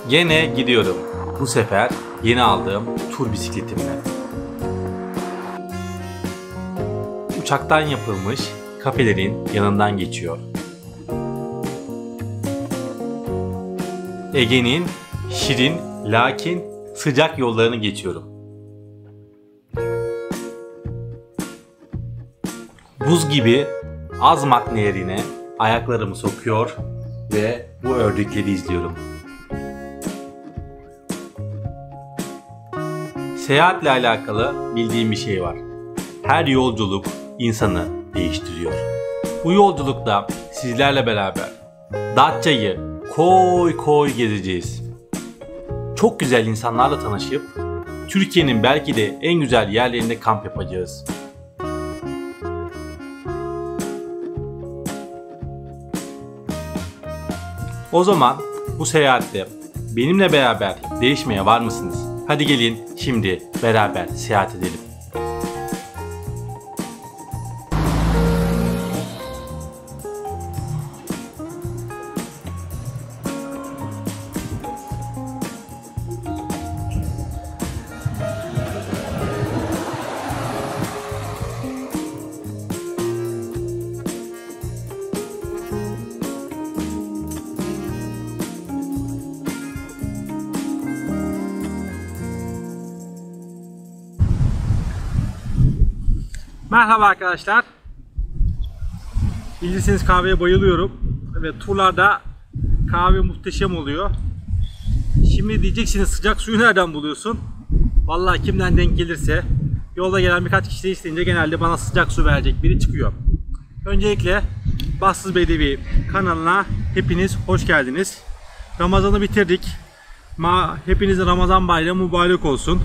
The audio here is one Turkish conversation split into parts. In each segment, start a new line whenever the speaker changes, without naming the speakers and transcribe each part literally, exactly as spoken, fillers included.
Gene gidiyorum. Bu sefer yeni aldığım tur bisikletimle. Uçaktan yapılmış kafelerin yanından geçiyor. Ege'nin şirin lakin sıcak yollarını geçiyorum. Buz gibi Azmak Nehri'ne ayaklarımı sokuyor ve bu ördükleri izliyorum. Seyahatle alakalı bildiğim bir şey var. Her yolculuk insanı değiştiriyor. Bu yolculukta sizlerle beraber Datça'yı koy koy gezeceğiz. Çok güzel insanlarla tanışıp Türkiye'nin belki de en güzel yerlerinde kamp yapacağız. O zaman bu seyahatte benimle beraber değişmeye var mısınız? Hadi gelin şimdi beraber seyahat edelim. Merhaba arkadaşlar. Bilirsiniz kahveye bayılıyorum ve turlarda kahve muhteşem oluyor. Şimdi diyeceksiniz sıcak suyu nereden buluyorsun? Vallahi kimden denk gelirse yolda gelen birkaç kişi de isteyince genelde bana sıcak su verecek biri çıkıyor. Öncelikle Bassız Bedevi kanalına hepiniz hoş geldiniz. Ramazan'ı bitirdik. Ma hepinizin Ramazan bayramı mübarek olsun.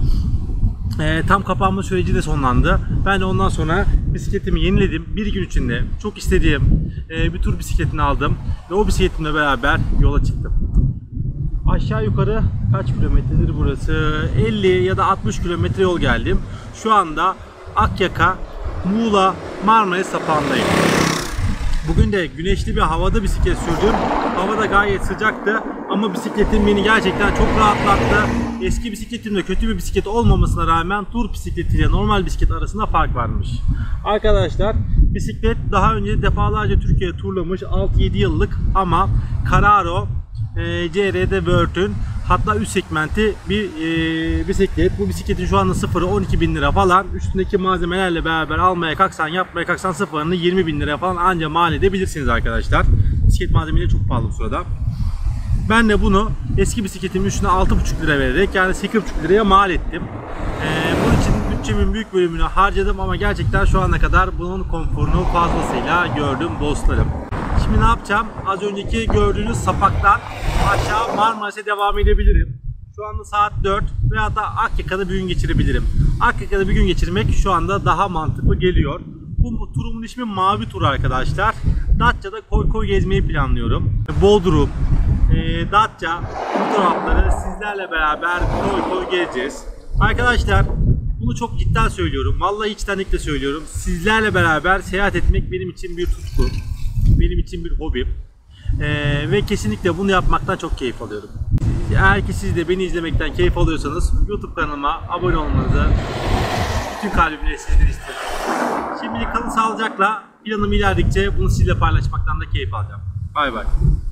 E, tam kapanma süreci de sonlandı. Ben de ondan sonra bisikletimi yeniledim. Bir gün içinde çok istediğim e, bir tur bisikletini aldım. Ve o bisikletimle beraber yola çıktım. Aşağı yukarı kaç kilometredir burası? elli ya da altmış kilometre yol geldim. Şu anda Akyaka, Muğla, Marmaris sapağındayım. Bugün de güneşli bir havada bisiklet sürdüm. Hava da gayet sıcaktı ama bisikletim beni gerçekten çok rahatlattı. Eski bisikletimde kötü bir bisiklet olmamasına rağmen tur bisikletiyle normal bisiklet arasında fark varmış. Arkadaşlar bisiklet daha önce defalarca Türkiye'ye turlamış, altı yedi yıllık ama Carraro e, C R'de Worth'ün hatta üst segmenti bir e, bisiklet. Bu bisikletin şu anda sıfırı on iki bin lira falan. Üstündeki malzemelerle beraber almaya kalksan, yapmaya kalksan sıfırını yirmi bin lira falan anca mal edebilirsiniz arkadaşlar. Bisiklet malzemeleri çok pahalı bu sırada. Ben de bunu eski bisikletimin üstüne altı buçuk lira vererek yani sekiz buçuk liraya mal ettim. Ee, bunun için bütçemin büyük bölümünü harcadım ama gerçekten şu ana kadar bunun konforunu fazlasıyla gördüm dostlarım. Şimdi ne yapacağım? Az önceki gördüğünüz sapaktan aşağı Marmaris'e devam edebilirim. Şu anda saat dört veya da Akyaka'da bir gün geçirebilirim. Akyaka'da bir gün geçirmek şu anda daha mantıklı geliyor. Bu turumun ismi Mavi Tur arkadaşlar. Datça'da koy koy gezmeyi planlıyorum. Bodrum, e, Datça bu tarafları sizlerle beraber koy koy gezeceğiz. Arkadaşlar bunu çok cidden söylüyorum. Vallahi içtenlikle söylüyorum. Sizlerle beraber seyahat etmek benim için bir tutku. Benim için bir hobim. Ee, ve kesinlikle bunu yapmaktan çok keyif alıyorum. Eğer ki siz de beni izlemekten keyif alıyorsanız YouTube kanalıma abone olmanızı bütün kalbimle sizden isterim. Şimdilik kalın sağlıcakla. Planım ilerledikçe bunu sizinle paylaşmaktan da keyif alacağım. Bay bay.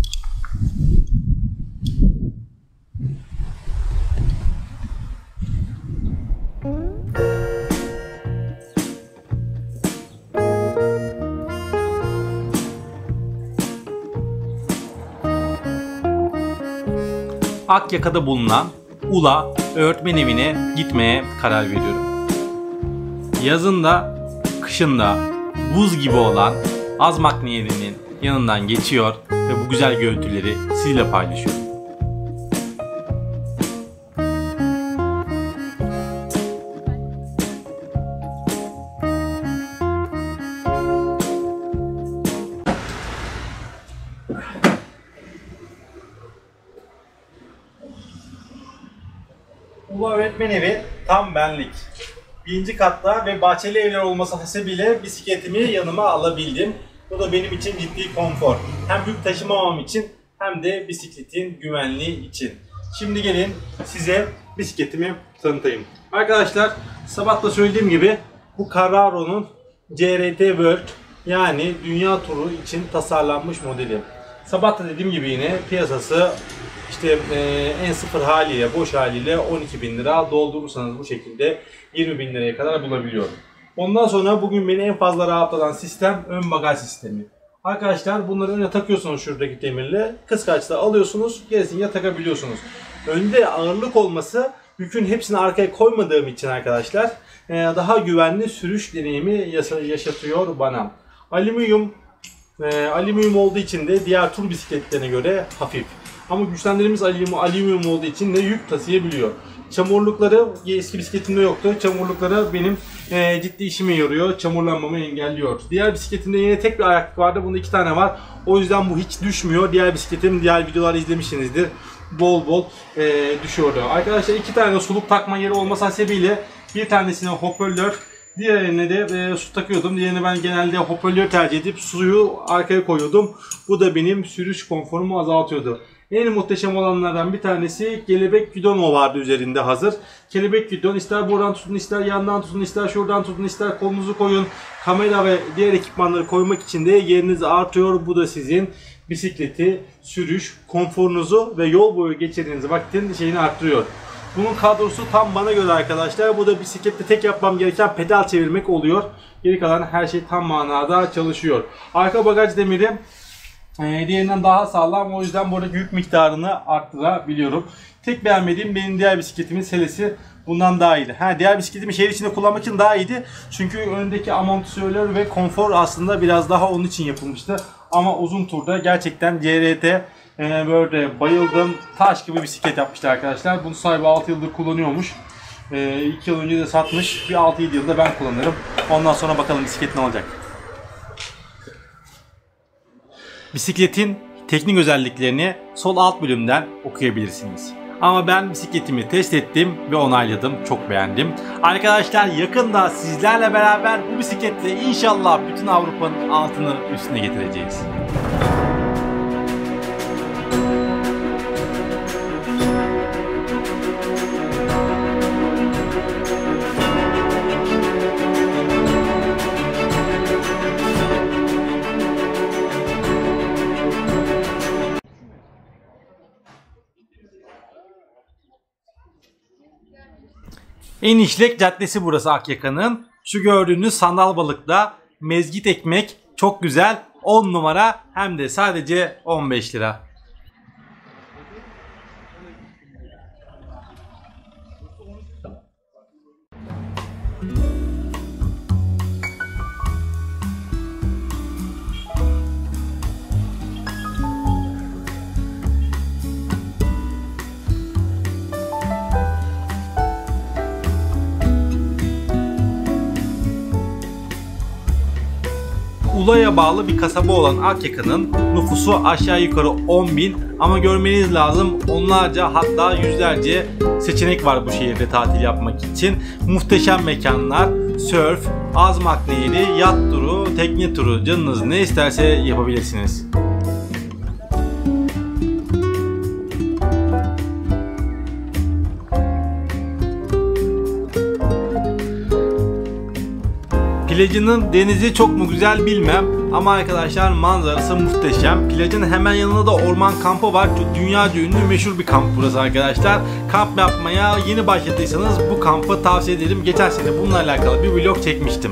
Akyaka'da bulunan Ula öğretmen evine gitmeye karar veriyorum. Yazında, kışında buz gibi olan Azmak Nehri'nin yanından geçiyor ve bu güzel görüntüleri sizinle paylaşıyorum. Ula öğretmen evi tam benlik. Birinci katta ve bahçeli evler olması hasebiyle bisikletimi yanıma alabildim. Bu da benim için ciddi konfor. Hem yük taşımamam için hem de bisikletin güvenliği için. Şimdi gelin size bisikletimi tanıtayım. Arkadaşlar sabah da söylediğim gibi bu Carraro'nun C R T World yani dünya turu için tasarlanmış modeli. Sabah da dediğim gibi yine piyasası işte e, en sıfır haliyle, boş haliyle on iki bin lira, doldurursanız bu şekilde yirmi bin liraya kadar bulabiliyorum. Ondan sonra bugün beni en fazla rahatlatan sistem ön bagaj sistemi. Arkadaşlar bunları öne takıyorsunuz şuradaki demirle, kıskaçta alıyorsunuz, gerisini ya takabiliyorsunuz. Önde ağırlık olması yükün hepsini arkaya koymadığım için arkadaşlar daha güvenli sürüş deneyimi yaşatıyor bana. Alüminyum e, alüminyum olduğu için de diğer tur bisikletlerine göre hafif. Ama güçlendirmemiz alüminyum, alüminyum olduğu için de yük taşıyabiliyor. Çamurlukları eski bisikletimde yoktu. Çamurlukları benim e, ciddi işime yarıyor. Çamurlanmamı engelliyor. Diğer bisikletimde yine tek bir ayaklık vardı. Bunda iki tane var. O yüzden bu hiç düşmüyor. Diğer bisikletim, diğer videoları izlemişsinizdir. Bol bol e, düşüyordu. Arkadaşlar iki tane suluk takma yeri olması hasebiyle bir tanesine hoparlör, diğerine de e, su takıyordum. Diğerine ben genelde hoparlör tercih edip suyu arkaya koyuyordum. Bu da benim sürüş konforumu azaltıyordu. En muhteşem olanlardan bir tanesi kelebek gidon vardı üzerinde hazır. Kelebek gidon ister buradan tutun, ister yandan tutun, ister şuradan tutun, ister kolunuzu koyun. Kamera ve diğer ekipmanları koymak için de yeriniz artıyor. Bu da sizin bisikleti, sürüş, konforunuzu ve yol boyu geçirdiğiniz vaktin şeyini arttırıyor. Bunun kadrosu tam bana göre arkadaşlar. Bu da bisiklette tek yapmam gereken pedal çevirmek oluyor. Geri kalan her şey tam manada çalışıyor. Arka bagaj demiri e, diğerinden daha sağlam. O yüzden buradaki yük miktarını arttırabiliyorum. Tek beğenmediğim benim diğer bisikletimin selesi bundan daha iyiydi. Ha, diğer bisikletimi şehir içinde kullanmak için daha iyiydi. Çünkü öndeki amortisörler ve konfor aslında biraz daha onun için yapılmıştı. Ama uzun turda gerçekten C R T e, böyle bayıldım. Taş gibi bisiklet yapmışlar arkadaşlar. Bunu sahibi altı yıldır kullanıyormuş. E, iki yıl önce de satmış. Bir altı yedi yılda ben kullanırım. Ondan sonra bakalım bisiklet ne olacak. Bisikletin teknik özelliklerini sol alt bölümden okuyabilirsiniz. Ama ben bisikletimi test ettim ve onayladım. Çok beğendim. Arkadaşlar yakında sizlerle beraber bu bisikletle inşallah bütün Avrupa'nın altını üstüne getireceğiz. En işlek caddesi burası Akyaka'nın. Şu gördüğünüz sandal balıkla mezgit ekmek çok güzel. on numara hem de sadece on beş lira. Ula'ya bağlı bir kasaba olan Akyaka'nın nüfusu aşağı yukarı on bin ama görmeniz lazım onlarca hatta yüzlerce seçenek var bu şehirde tatil yapmak için. Muhteşem mekanlar, sörf, Azmak Nehri, yat turu, tekne turu canınız ne isterse yapabilirsiniz. Plajının denizi çok mu güzel bilmem ama arkadaşlar manzarası muhteşem. Plajın hemen yanında da orman kampı var. Dünyaca ünlü meşhur bir kamp burası arkadaşlar. Kamp yapmaya yeni başladıysanız bu kampı tavsiye ederim. Geçen sene bununla alakalı bir vlog çekmiştim.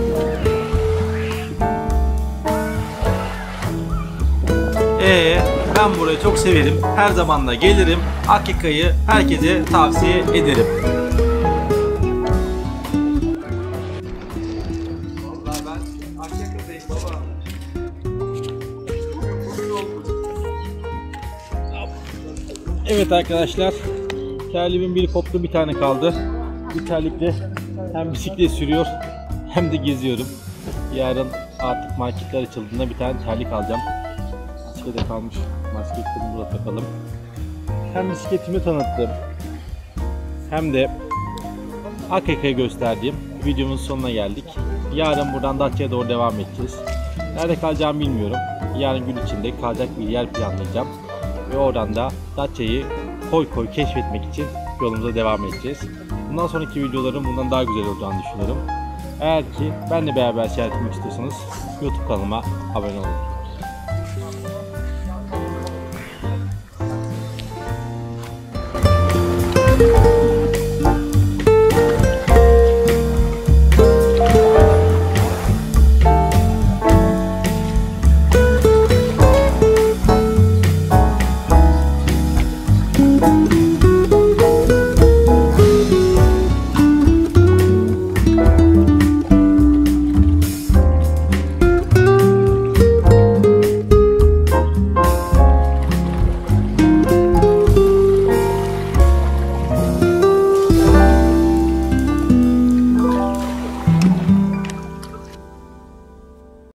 Ee, ben burayı çok severim. Her zaman da gelirim. Akyaka'yı herkese tavsiye ederim. Evet arkadaşlar, terliğimin biri koptu, bir tane kaldı. Bir terlikle hem bisiklet sürüyor hem de geziyorum. Yarın artık marketler açıldığında bir tane terlik alacağım. Maskede kalmış, maskeyi burada takalım. Hem bisikletimi tanıttım hem de Akyaka'yı gösterdiğim videomun sonuna geldik. Yarın buradan Datça'ya doğru devam edeceğiz. Nerede kalacağımı bilmiyorum. Yarın gün içinde kalacak bir yer planlayacağım. ve oradan da Datça'yı koy koy keşfetmek için yolumuza devam edeceğiz. Bundan sonraki videoların bundan daha güzel olacağını düşünüyorum. Eğer ki benle beraber seyahat etmek istiyorsanız YouTube kanalıma abone olun.